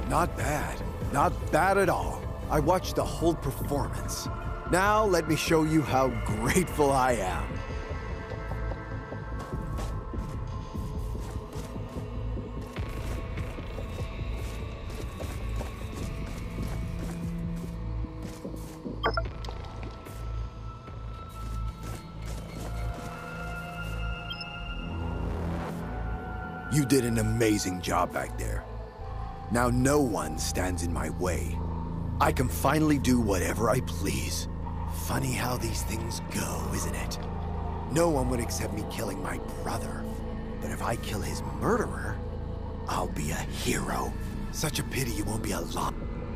Not bad. Not bad at all. I watched the whole performance. Now let me show you how grateful I am. You did an amazing job back there. Now no one stands in my way. I can finally do whatever I please. Funny how these things go, isn't it? No one would accept me killing my brother. But if I kill his murderer, I'll be a hero. Such a pity you won't be alive.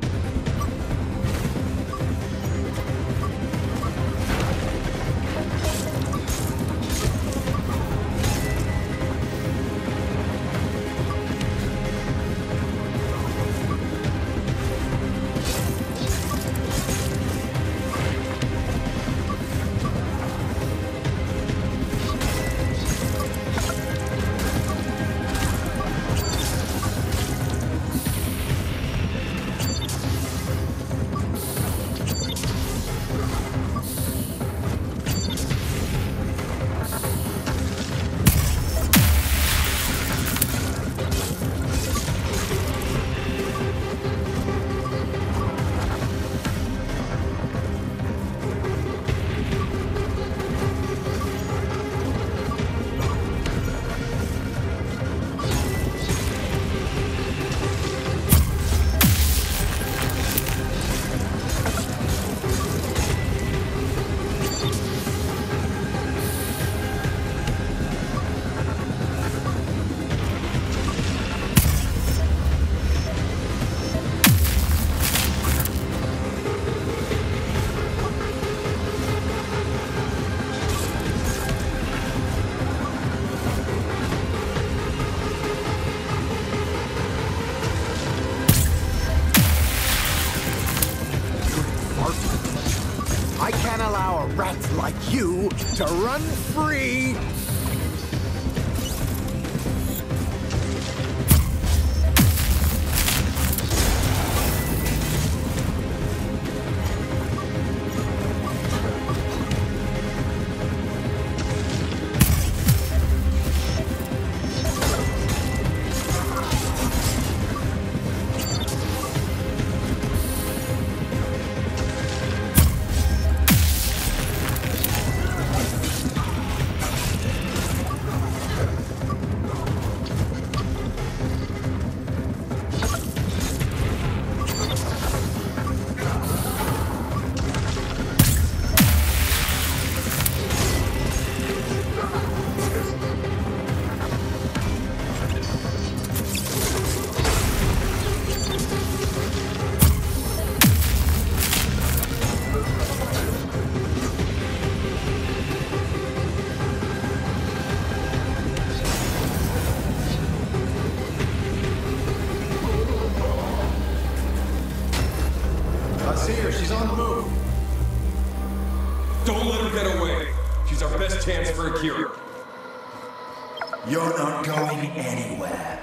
I can't allow a rat like you to run free! She's on the move. Don't let her get away. She's our best chance for a cure. You're not going anywhere.